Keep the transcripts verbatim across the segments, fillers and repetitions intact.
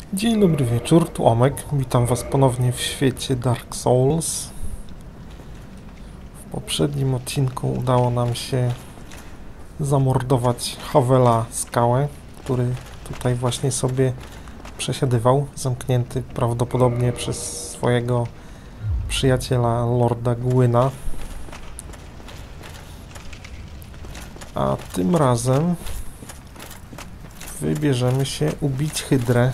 Dzień dobry wieczór, tu Omek. Witam Was ponownie w świecie Dark Souls. W poprzednim odcinku udało nam się zamordować Havela Skałę, który tutaj właśnie sobie przesiadywał, zamknięty prawdopodobnie przez swojego przyjaciela Lorda Gwyna. A tym razem wybierzemy się ubić Hydrę.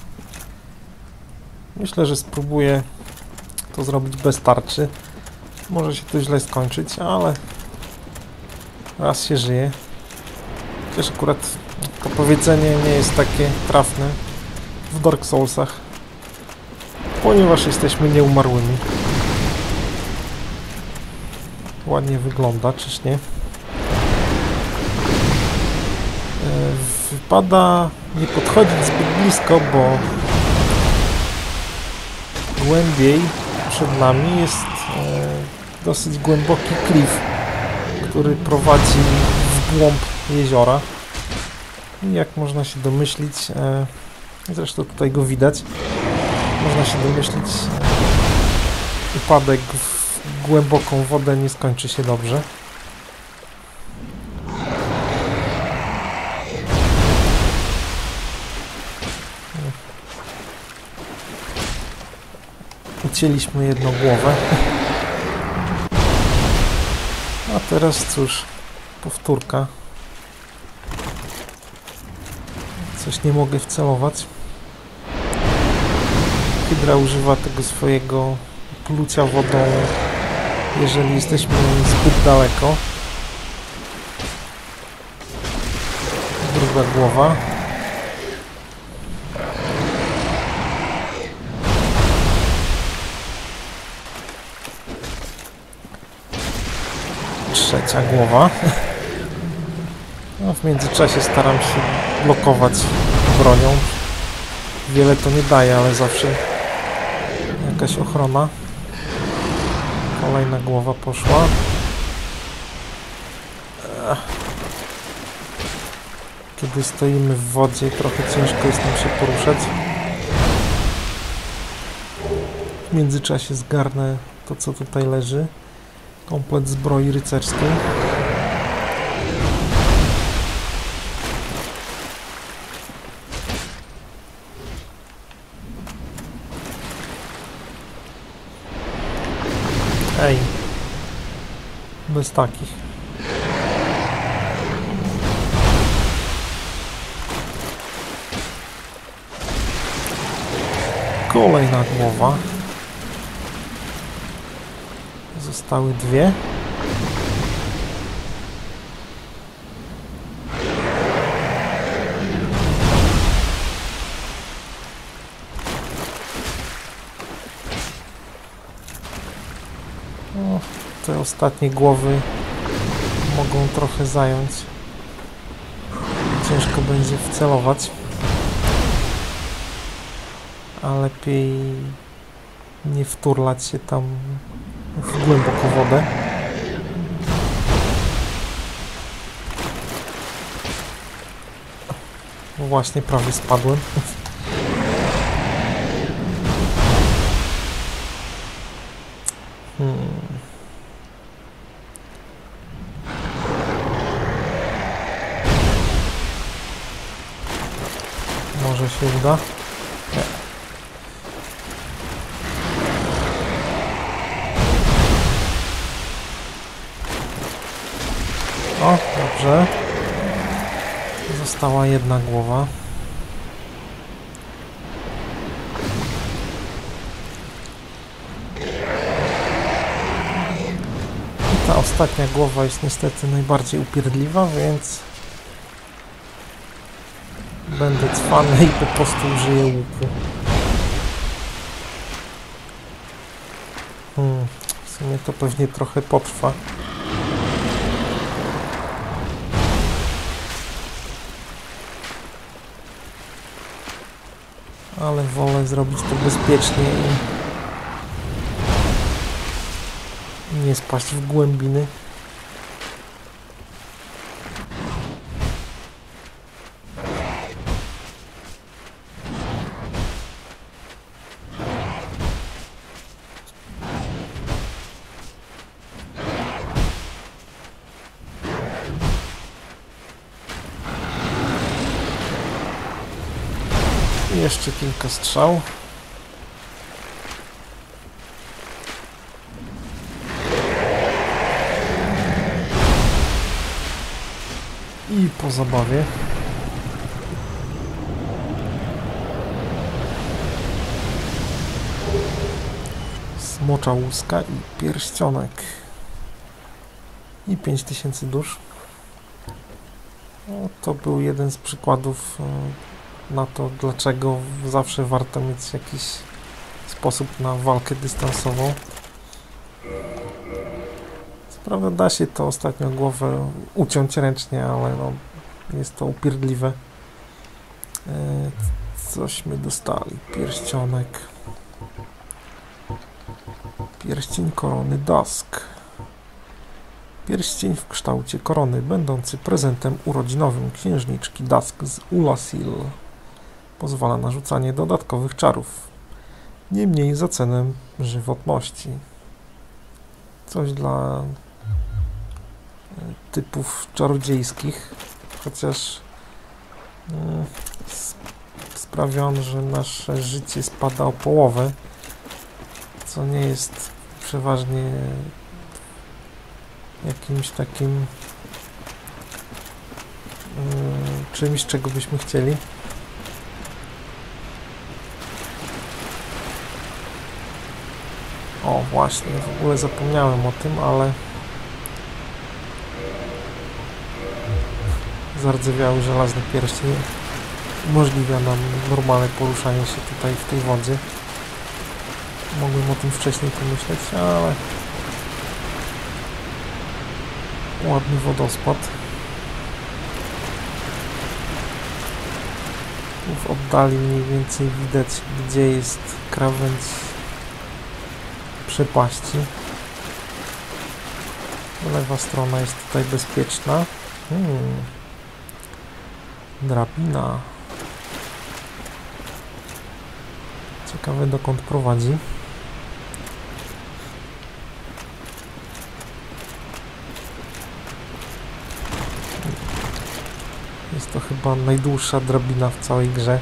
Myślę, że spróbuję to zrobić bez tarczy. Może się to źle skończyć, ale raz się żyje. Chociaż akurat to powiedzenie nie jest takie trafne w Dark Soulsach, ponieważ jesteśmy nieumarłymi. Ładnie wygląda, czyż nie? Wypada nie podchodzić zbyt blisko, bo głębiej przed nami jest e, dosyć głęboki klif, który prowadzi w głąb jeziora. I jak można się domyślić, e, zresztą tutaj go widać, można się domyślić, e, upadek w głęboką wodę nie skończy się dobrze. Ucięliśmy jedną głowę. A teraz cóż, powtórka. Coś nie mogę wcelować. Hydra używa tego swojego plucia wodą, jeżeli jesteśmy zbyt daleko. Druga głowa. Trzecia głowa. No, w międzyczasie staram się blokować bronią. Wiele to nie daje, ale zawsze jakaś ochrona. Kolejna głowa poszła. Kiedy stoimy w wodzie, trochę ciężko jest nam się poruszać. W międzyczasie zgarnę to, co tutaj leży. Komplet zbroi rycerskiej. Ej, bez takich. Kolejna głowa. Zostały dwie. O, te ostatnie głowy mogą trochę zająć. Ciężko będzie wcelować. A lepiej nie wturlać się tam w głęboką wodę. Właśnie prawie spadłem. Hmm. Może się uda? Nie. O, dobrze. Została jedna głowa. I ta ostatnia głowa jest niestety najbardziej upierdliwa, więc będę cwany i po prostu użyję łuku. Hmm, w sumie to pewnie trochę potrwa. Ale wolę zrobić to bezpiecznie i nie spaść w głębiny. I jeszcze kilka strzał. I po zabawie. Smocza łuska i pierścionek. I pięć tysięcy dusz. No, to był jeden z przykładów na to, dlaczego zawsze warto mieć jakiś sposób na walkę dystansową. Co prawda da się to ostatnio głowę uciąć ręcznie, ale no, jest to upierdliwe. Cośmy dostali? Pierścionek. Pierścień korony Dusk. Pierścień w kształcie korony, będący prezentem urodzinowym księżniczki Dusk z Ulasil. Pozwala na rzucanie dodatkowych czarów. Niemniej za cenę żywotności. Coś dla typów czarodziejskich, chociaż mm, sprawia on, że nasze życie spada o połowę, co nie jest przeważnie jakimś takim yy, czymś, czego byśmy chcieli. O, właśnie, w ogóle zapomniałem o tym, ale zardzewiały żelazny pierścień umożliwia nam normalne poruszanie się tutaj w tej wodzie. Mogłem o tym wcześniej pomyśleć, ale ładny wodospad. W oddali mniej więcej widać, gdzie jest krawędź przepaści. Lewa strona jest tutaj bezpieczna. Hmm. Drabina. Ciekawe, dokąd prowadzi. Jest to chyba najdłuższa drabina w całej grze.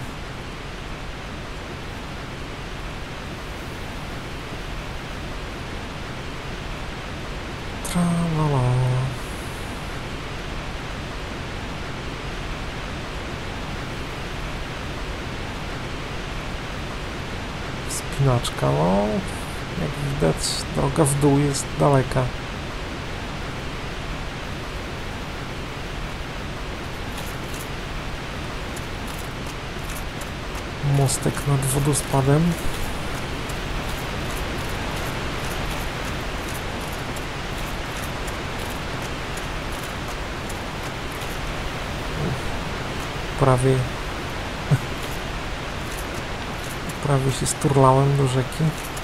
Tra-la-la. Wspinaczka, no jak widać, droga w dół jest daleka. Mostek nad wodospadem. Prawie prawie się sturlałem do rzeki.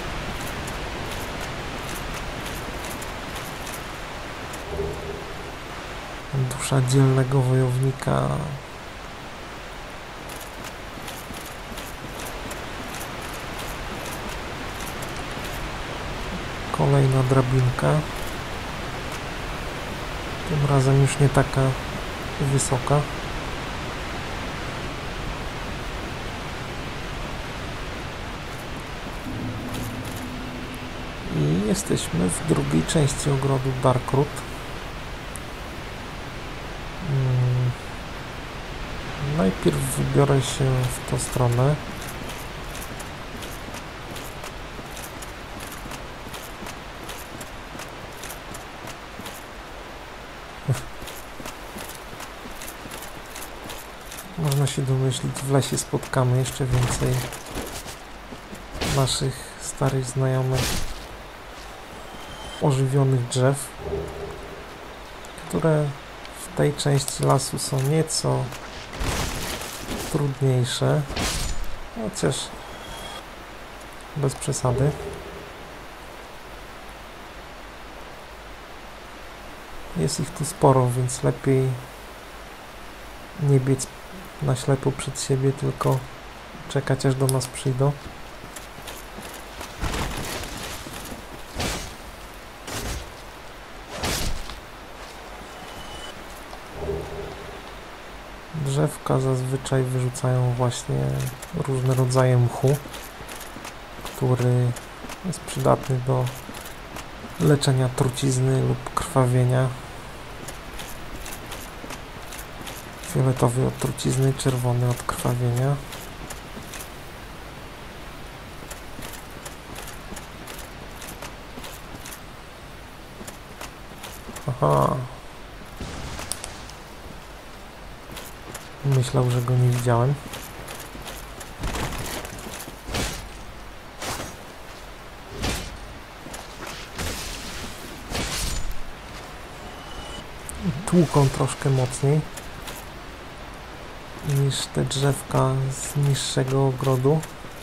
Dusza dzielnego wojownika. Kolejna drabinka. Tym razem już nie taka wysoka. I jesteśmy w drugiej części ogrodu Darkroot. Hmm. Najpierw wybiorę się w tę stronę. Można się domyślić, w lesie spotkamy jeszcze więcej naszych starych znajomych ożywionych drzew, które w tej części lasu są nieco trudniejsze, chociaż bez przesady. Jest ich tu sporo, więc lepiej nie biec na ślepo przed siebie, tylko czekać, aż do nas przyjdą. drzewka zazwyczaj wyrzucają właśnie różne rodzaje mchu, który jest przydatny do leczenia trucizny lub krwawienia. Fioletowy od trucizny, czerwony od krwawienia. Aha. Myślał, że go nie widziałem. Tłuką troszkę mocniej niż te drzewka z niższego ogrodu.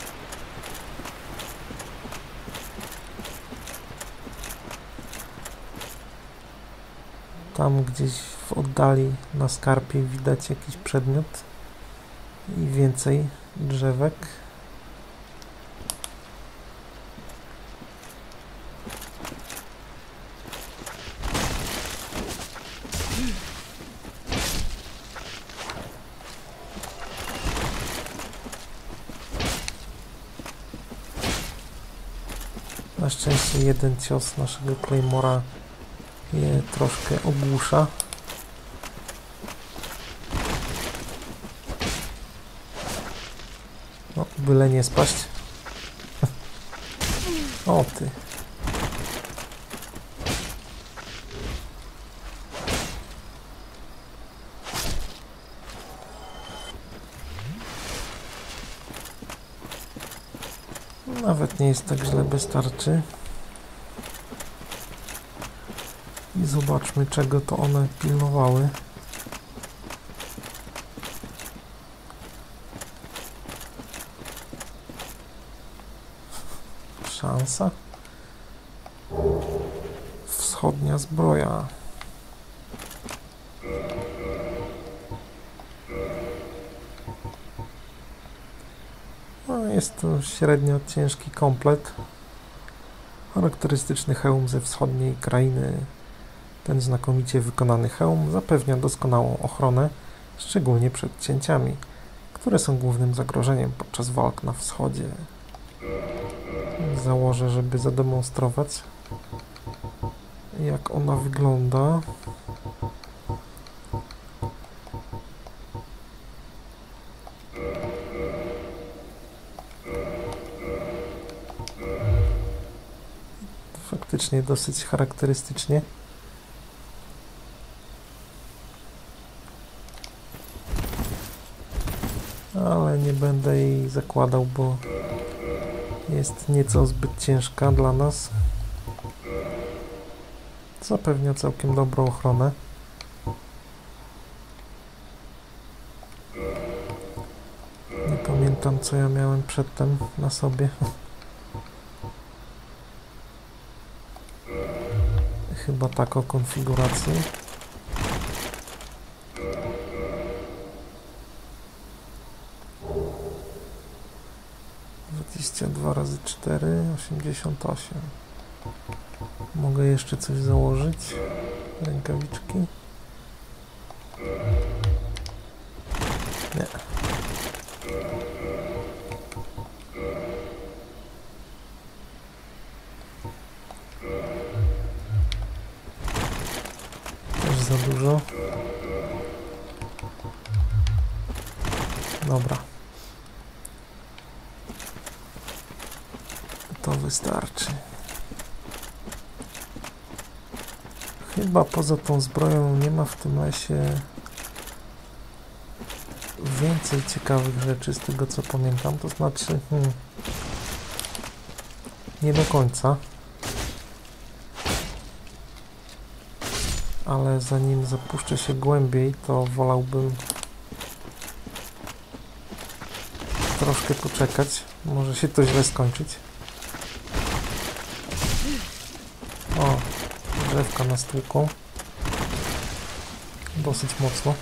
Tam gdzieś w oddali na skarpie widać jakiś przedmiot i więcej drzewek. Na szczęście jeden cios naszego Claymora je troszkę ogłusza. No, byle nie spaść. O ty. Nawet nie jest tak źle, wystarczy. I zobaczmy, czego to one pilnowały. Szansa. Wschodnia zbroja. No, jest to średnio ciężki komplet. Charakterystyczny hełm ze wschodniej krainy. Ten znakomicie wykonany hełm zapewnia doskonałą ochronę, szczególnie przed cięciami, które są głównym zagrożeniem podczas walk na wschodzie. Założę, żeby zademonstrować, jak ona wygląda. Faktycznie dosyć charakterystycznie. Ale nie będę jej zakładał, bo jest nieco zbyt ciężka dla nas. Zapewnia całkiem dobrą ochronę. Nie pamiętam, co ja miałem przedtem na sobie. Chyba taką konfigurację. dwadzieścia dwa razy cztery, osiemdziesiąt osiem. Mogę jeszcze coś założyć? Rękawiczki? Nie. Też za dużo. Dobra. To wystarczy. Chyba poza tą zbroją nie ma w tym lesie więcej ciekawych rzeczy, z tego co pamiętam. To znaczy, hmm, nie do końca. Ale zanim zapuszczę się głębiej, to wolałbym troszkę poczekać. Może się to źle skończyć. O, drzewka nas tłuką. Dosyć mocno.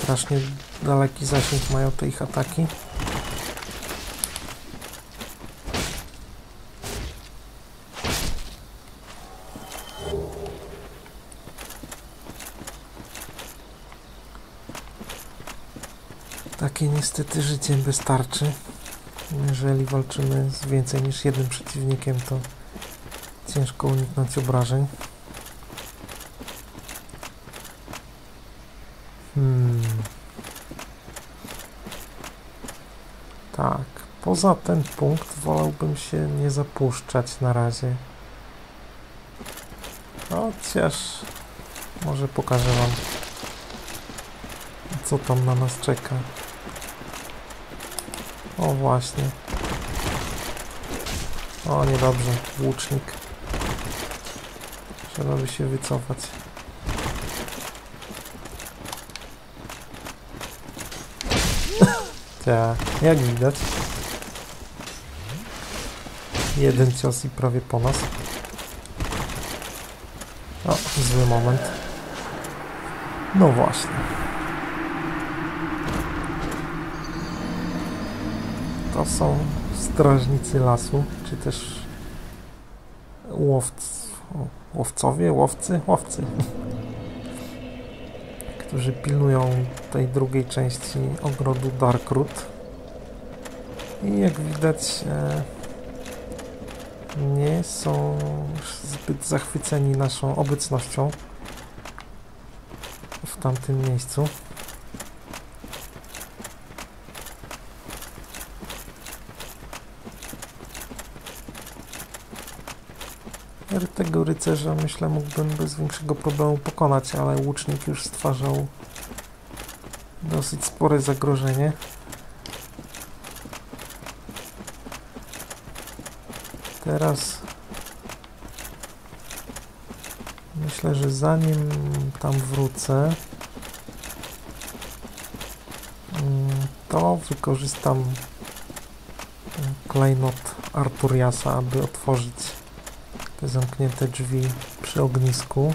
Strasznie daleki zasięg mają te ich ataki. Takie niestety życie bez tarczy. Jeżeli walczymy z więcej niż jednym przeciwnikiem, to ciężko uniknąć obrażeń. Hmm. Tak, poza ten punkt wolałbym się nie zapuszczać na razie. Chociaż może pokażę wam, co tam na nas czeka. O właśnie. O, niedobrze. Łucznik. Trzeba by się wycofać. Tak, jak widać. Jeden cios i prawie po nas. O, zły moment. No właśnie. To są strażnicy lasu, czy też łowcy, łowcowie, łowcy, łowcy, którzy pilnują tej drugiej części ogrodu Darkroot. I jak widać e, nie są zbyt zachwyceni naszą obecnością w tamtym miejscu. Tego rycerza, myślę, mógłbym bez większego problemu pokonać, ale łucznik już stwarzał dosyć spore zagrożenie. Teraz myślę, że zanim tam wrócę, to wykorzystam klejnot Arturiasa, aby otworzyć te zamknięte drzwi przy ognisku,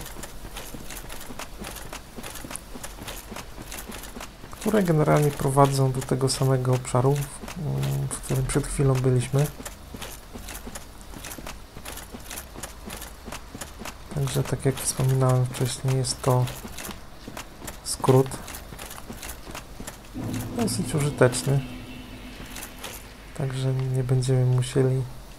które generalnie prowadzą do tego samego obszaru, w którym przed chwilą byliśmy. Także, tak jak wspominałem wcześniej, jest to skrót dosyć użyteczny, także nie będziemy musieli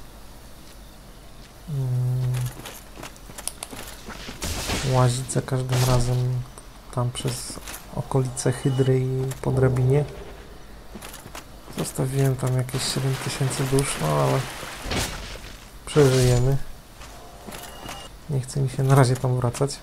łazić za każdym razem tam przez okolice Hydry i po drabinie. Zostawiłem tam jakieś siedem tysięcy dusz, no ale przeżyjemy. Nie chce mi się na razie tam wracać.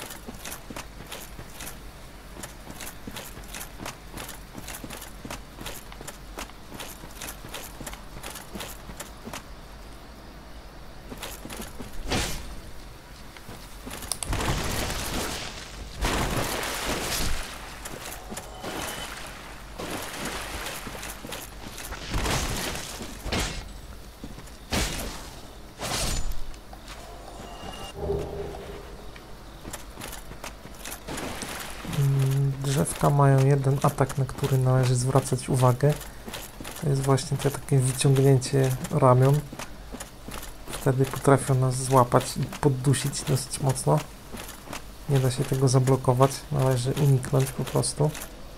Drzewka mają jeden atak, na który należy zwracać uwagę. To jest właśnie to takie wyciągnięcie ramion. Wtedy potrafią nas złapać i poddusić dosyć mocno. Nie da się tego zablokować, należy uniknąć po prostu.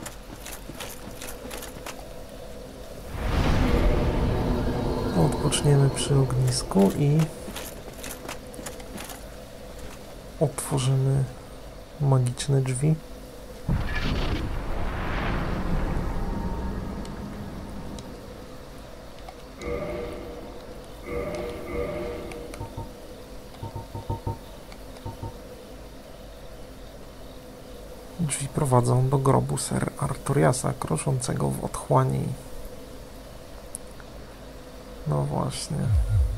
Odpoczniemy przy ognisku i otworzymy magiczne drzwi. Drzwi prowadzą do grobu Ser Arturiasa, krążącego w otchłani. No właśnie.